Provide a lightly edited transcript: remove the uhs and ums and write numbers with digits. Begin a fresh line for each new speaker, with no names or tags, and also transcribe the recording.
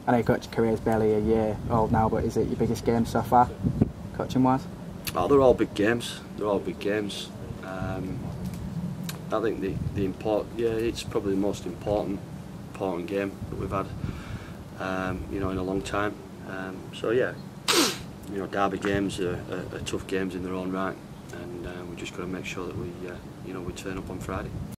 I know your coaching career is barely a year old now, but is it your biggest game so far, coaching-wise?
Oh, they're all big games. They're all big games. I think it's probably the most important game that we've had, you know, in a long time. So yeah, you know, derby games are tough games in their own right, and we just got to make sure that we, you know, we turn up on Friday.